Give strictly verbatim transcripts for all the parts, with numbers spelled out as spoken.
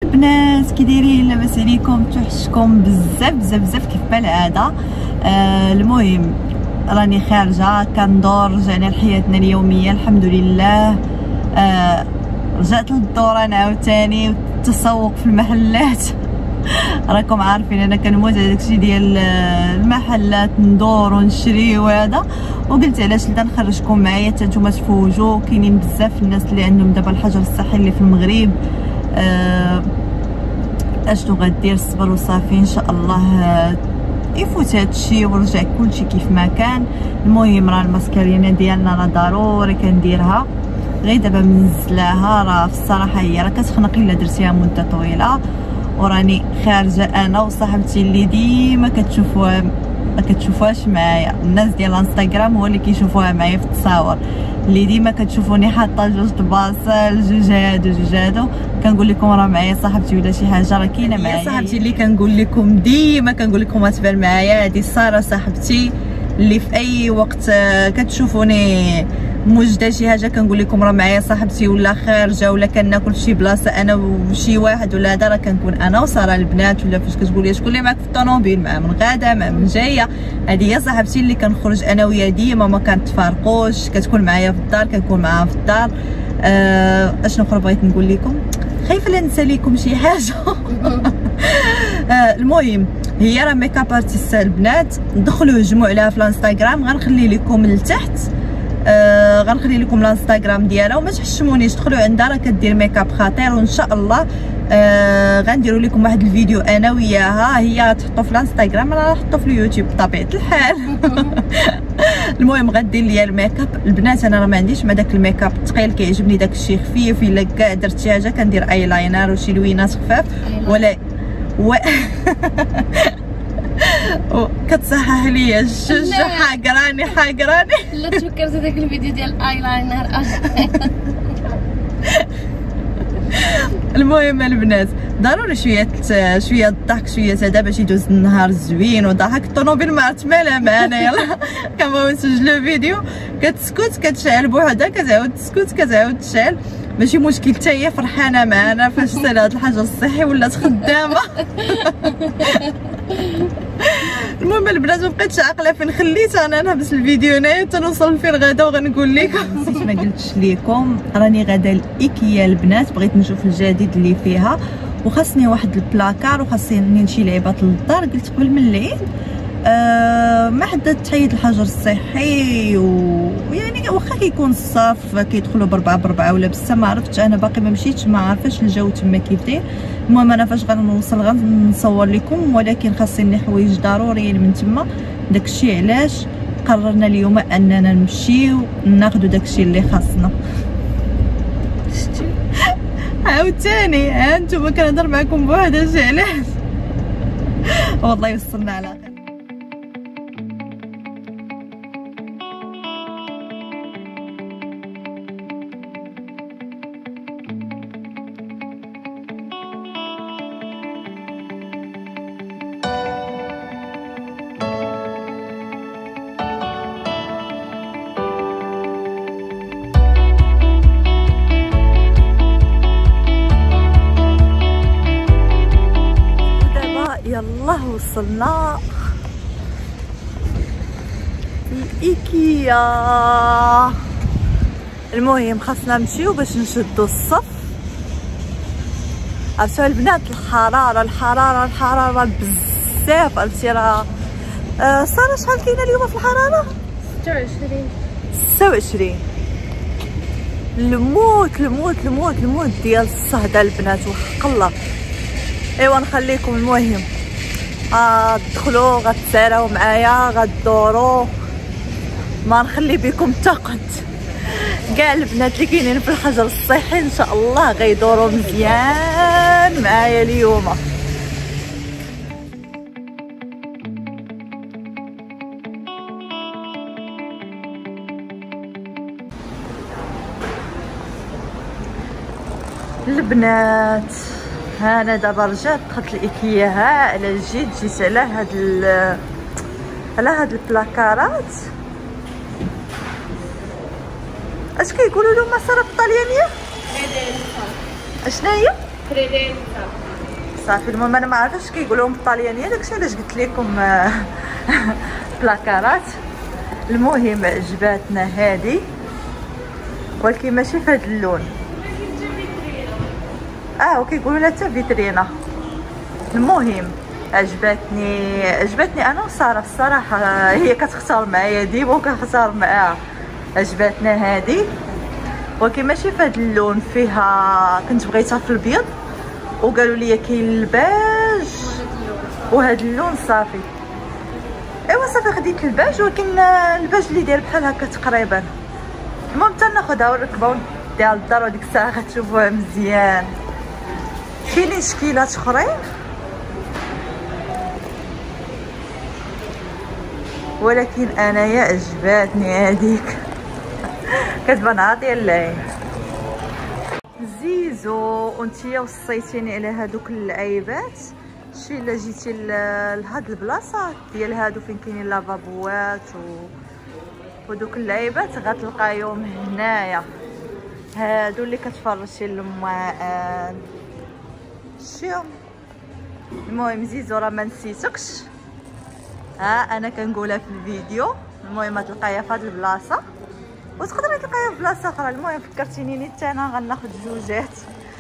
البنات كي دايرين؟ لاباس عليكم؟ توحشكم بزاف بزاف بزاف كيف ما العاده. آه المهم راني خارجه كندور، رجعنا لحياتنا اليوميه الحمد لله. آه رجعت للدوران عاوتاني والتسوق في المحلات. راكم عارفين انا كنموت على داكشي ديال المحلات، ندور ونشري وهذا، وقلت علاش لا نخرجكم معايا حتى نتوما تفوجوا. كاينين بزاف الناس اللي عندهم دابا الحجر الصحي اللي في المغرب. آه اشنو غدير؟ الصبر وصافي ان شاء الله يفوت هادشي ورجع كلشي كيف ما كان. المهم راه الماسكارينا ديالنا راه ضروري كنديرها، غير دابا منزلاها. راه في الصراحه هي راه كتخنق الا درتيها مده طويله. وراني خارجه انا وصاحبتي اللي ديما كتشوفوها ما كتشوفوهاش معايا، الناس ديال الانستغرام هو اللي كيشوفوها معايا في التصاور، اللي ديما كتشوفوني حاطه جوج الباصل جوج هادو جوج هادو. كنقول لكم راه معايا صاحبتي ولا شي حاجه راه كاينه معايا صاحبتي اللي كنقول لكم ديما كنقول لكم تبان معايا. هذه ساره صاحبتي اللي في اي وقت كتشوفوني موجده شي حاجه كنقول لكم راه معايا صاحبتي، ولا خارجه ولا كناكل في شي بلاصه انا وشي واحد ولا هذا، راه كنكون انا وساره البنات. ولا فاش كتقول لي شكون اللي معاك في الطوموبيل، مع من غاده مع من جايه، هذه هي صاحبتي اللي كنخرج انا ويا ديما ما كنتفارقوش. كتكون معايا في الدار كنكون معاها في الدار. آه اشنو اخر بغيت نقول لكم؟ خايفه لا ننسى لكم شي حاجه. آه المهم هي راه ميك اب ارتست البنات، دخلوا هجموا عليها في الانستغرام، غنخلي لكم لتحت. آه غنخلي لكم الانستغرام ديالها وما تحشمونيش، دخلوا عندها راه كدير ميك اب خطير. وان شاء الله آه غنديروا لكم واحد الفيديو انا وياها، هي تحطوا في الانستغرام انا نحطوا في اليوتيوب بطبيعه الحال. المهم غدير ليا الميك اب البنات. انا راه ما عنديش مع داك الميك اب الثقيل، كيعجبني داك الشيء خفيف. الا كاع درت شي حاجه كندير اي لاينر وشي لوينات خفاف ولا و... كتصحح ليا الجوج. حاقراني حاقراني. لا تفكرت داك الفيديو ديال الايلاينر. المهم البنات ضروري شويه شويه الضحك شويه هذا باش يدوز النهار زوين وضحك. الطوموبيل ما عرفت مالها معانا. يلا كنبغيو نسجلو فيديو، كتسكت كتشعل بوحدها، كتعاود تسكت كتعاود تشعل. ماشي مشكل، حتى هي فرحانه معنا فاش صار هذا الحجر الصحي ولات خدامه. المهم البنات ما بقيتش عاقله فين خليتها. انا نحبس الفيديو هنايا حتى نوصل فين غدا وغنقول لكم. نسيت ما قلتش لكم، راني غدا لايكيا البنات، بغيت نشوف الجديد اللي فيها وخاصني واحد البلاكار وخاصني شي لعيبات للدار. قلت قبل من العيد أه ما حددت تحيد الحجر الصحي، ويعني واخا كيكون الصاف كيدخلوا بربعه بربعه ولا بسته ما عرفتش. انا باقي ما مشيتش، ما عارفاش الجو تما كيف داير. المهم انا فاش غنوصل غنصور لكم، ولكن خاصني حوايج ضروريين من تما. داكشي علاش قررنا اليوم اننا نمشيو ناخذوا داكشي اللي خاصنا. شتي عاوتاني ها انتم كنهضر معكم بوحدها شي علاش. والله يوصلنا على خير. يلا وصلنا الايكيا. المهم خاصنا نمشيو باش نشدو الصف. عرفتوا البنات الحراره الحراره الحراره بزاف. عرفتي راه آه ساره شحال كاينه اليوم في الحراره؟ ستة وعشرين ستة وعشرين. الموت الموت الموت الموت ديال الصهد البنات وحق الله. ايوا نخليكم. المهم غتدخلوا غتساراو معايا غدوروا، ما نخلي بكم تقد. كاع البنات اللي كاينين في الحجر الصحي ان شاء الله غيدوروا مزيان معايا اليوم. البنات ها انا دابا رجعت دخلت الايكيا. ها على جيت جيت على هاد على هاد البلاكارات. اش كيقولوا لهم مساره بالطليانيه؟ اشنا هي تريدين صافي. المهم انا ما عرفتش كيقولوهم بالطاليانيه، داكشي علاش قلت لكم آه، بلاكارات. المهم عجباتنا هذه، ولكن ماشي في هذا اللون. اه وكيقولوا لها حتى فيترينا. المهم عجبتني عجبتني انا وساره الصراحه، هي كتختار معايا ديما وكنختار معاها. عجبتنا هذه ولكن ماشي في هذا اللون، فيها كنت بغيتها في الابيض وقالوا لي كاين الباج وهذا اللون. صافي ايوا صافي خديت الباج، ولكن الباج اللي داير بحال هكا تقريبا. المهم حتى ناخذها ونركبها ونديها للدار، وديك الساعه غتشوفوها مزيان. كاينين شكيلات اخرين ولكن انايا عجباتني هذيك كتبان عاطيه العين. زيزو وانتيا وصيتيني على هادوك اللعيبات. شي الا جيتي لهاد البلاصه ديال هادو فين كاينين لافابوات و ودوك اللعيبات غتلقايهم هنايا. هادو اللي كتفرشي الماء شتيهم. المهم زيزو راه ما نسيتكش، ها انا كنقولها في الفيديو. المهم تلقايها في هاد البلاصه وتقدري تلقايها في بلاصه اخرى. المهم فكرتيني حتى انا غناخذ جوجات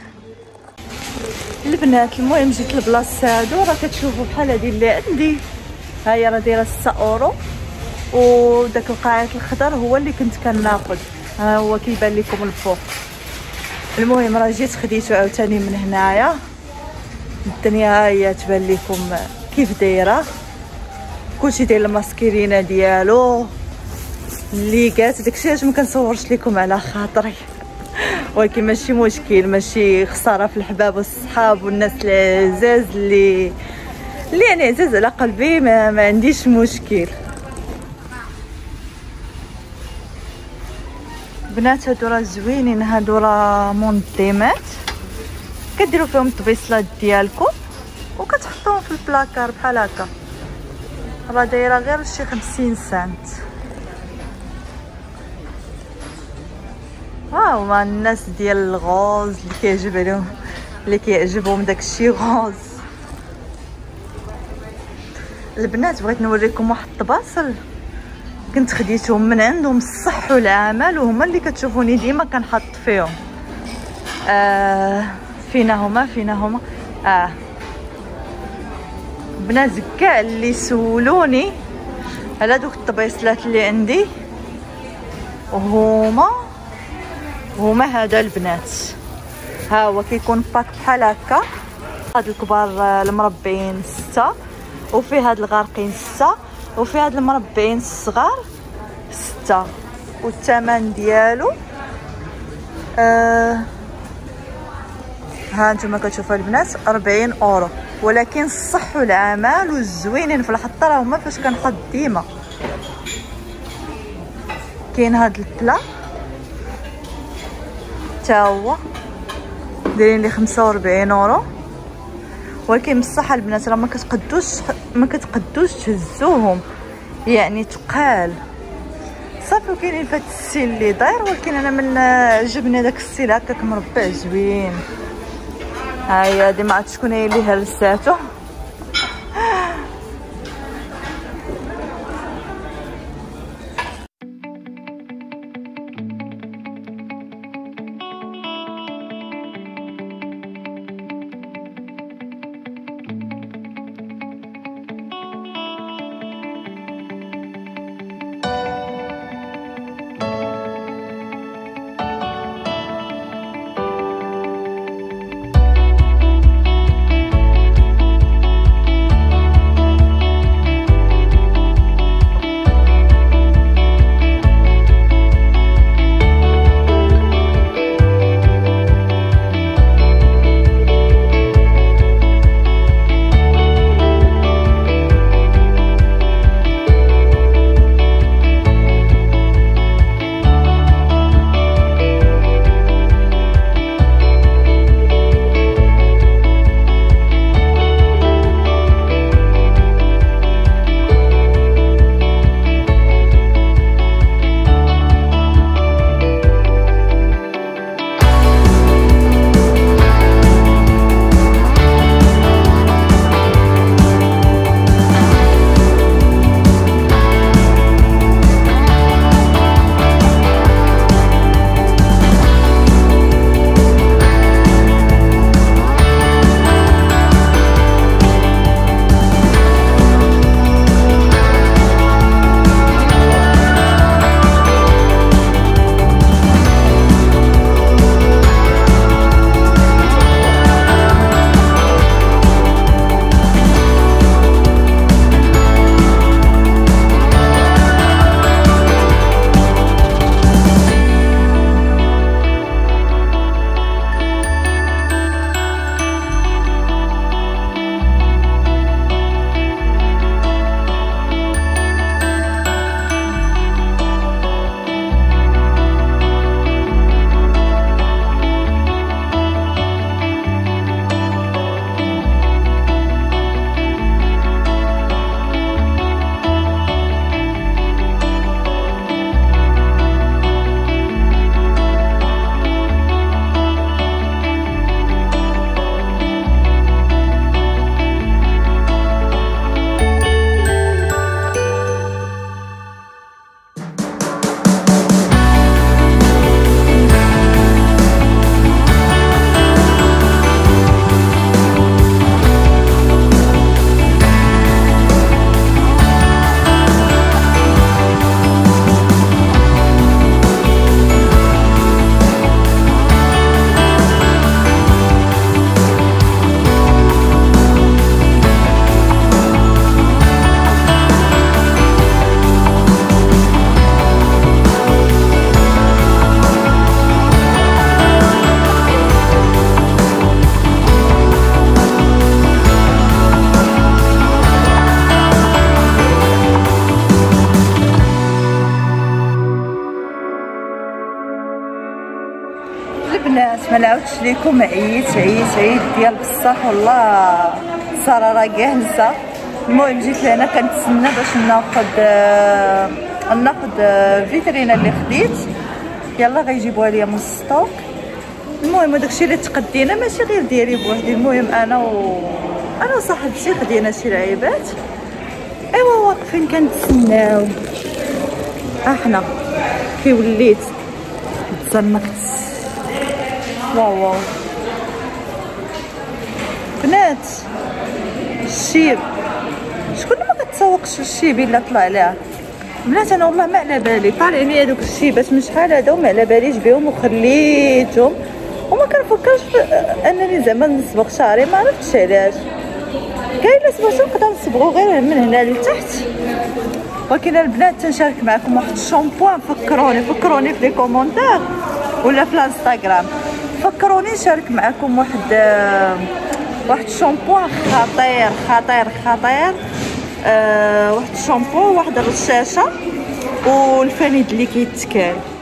البنات. المهم جيت لبلاصه هادو، راه كتشوفوا بحال هادي اللي عندي، ها هي راه دايره ستة اورو، وداك القاعات الخضر هو اللي كنت كناخذ، ها هو كيبان لكم الفوق. المهم راه جيت خديته عاوتاني من هنايا. الدنيا ها هي تبان لكم كيف دايره، كلشي داير الماسكيرينا ديالو اللي قالت. داكشي علاش ما كنصورش لكم على خاطري ولكن ماشي مشكل، ماشي خساره في الحباب والصحاب والناس العزاز اللي اللي يعني عزاز على قلبي، ما, ما عنديش مشكل. بنات هادو راه زوينين، هادو راه منظمات كديروا فيهم الطبيصلات ديالكم وكتحطوهم في البلاكار بحال هكا. راه دايره غير شي خمسين سنت. ها هما الناس ديال الغوز اللي كيعجب عليهم، اللي كيعجبهم داكشي غوز. البنات بغيت نوريكم واحد الطباصل كنت خديتهم من عندهم، الصح والعمل، وهما اللي كتشوفوني ديما كنحط فيهم. آه فينا هما فينا هما اه بنات كاع اللي سولوني على دوك الطبيصلات اللي عندي وهما هما هذا البنات. ها هو كيكون باك بحال هكا، هاد الكبار المربعين ستة، وفي هاد الغارقين ستة، وفي هاد المربعين الصغار ستة، والثمن ديالو آه ها نتوما كتشوفوا البنات أربعين اورو. ولكن الصح والعمل والزوينين في الحطه راه هما فاش كنحط ديما. كاين هاد البلا تا هو دايرين لي خمسة وربعين اورو، ولكن بصح البنات راه ما كتقدوش ما كتقدوش تهزوهم، يعني تقال صافي. وكاينين فهاد السيل اللي داير، ولكن انا من عجبني داك السيل هكاك مربع زوين. ها هي هادي ما عرفتش شكون هي اللي هرساتو. ما نعاودش لكم، عييت عييت عييت ديال بصح والله ساره راه جاهزه. المهم جيت لهنا كنتسنى باش ناخذ آه ناخذ آه فيترينا اللي خديت، يلا غيجيبوها ليا من السطوك. المهم داكشي اللي تقدينا ماشي غير ديالي بوحدي، المهم انا و انا وصاحبتي خدينا شي لعيبات. ايوا واقفين كنتسناو. احنا كي وليت تزنقت. واو واو بنات، الشيب شكون ما كتسوقش الشيب الا طلع لها بنات. انا والله ما على بالي، طالعين لي هذوك الشيبات من شحال هذا وما على باليش بهم وخليتهم وما كنفكرش انني زعما نصبغ شعري، ما عرفتش علاش. كاين الا صبغتو نقدر نصبغو غير من هنا لتحت. ولكن البنات تنشارك معكم واحد الشامبوان، فكروني فكروني في لي كومونتير ولا في الانستغرام، فكروني نشارك معكم واحد واحد الشامبوان خطير خطير خطير. أه واحد الشامبو، واحد الرشاشه والفانيد اللي كيتكال.